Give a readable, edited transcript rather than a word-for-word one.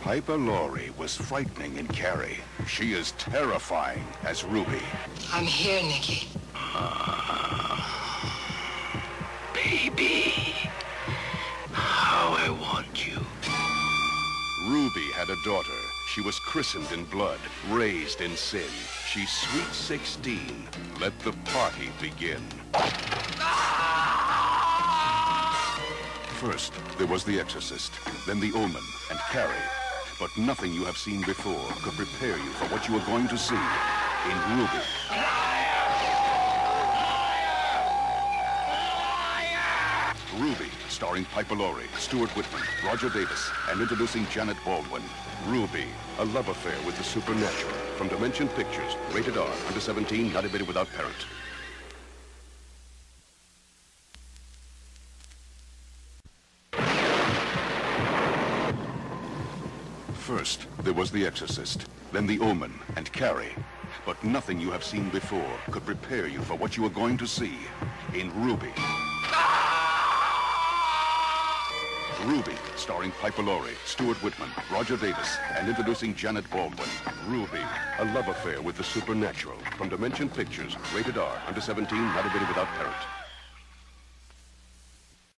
Piper Laurie was frightening in Carrie. She is terrifying as Ruby. I'm here, Nikki. Baby, how I want you. Ruby had a daughter. She was christened in blood, raised in sin. She's sweet 16. Let the party begin. First, there was The Exorcist, then The Omen, and Carrie. But nothing you have seen before could prepare you for what you are going to see in Ruby. Ruby, starring Piper Laurie, Stuart Whitman, Roger Davis, and introducing Janet Baldwin. Ruby, a love affair with the supernatural. From Dimension Pictures, rated R, under 17, not admitted without parent. First, there was The Exorcist, then The Omen, and Carrie. But nothing you have seen before could prepare you for what you are going to see in Ruby. Ruby, starring Piper Laurie, Stuart Whitman, Roger Davis, and introducing Janet Baldwin. Ruby, a love affair with the supernatural. From Dimension Pictures, rated R, under 17, not admitted without parent.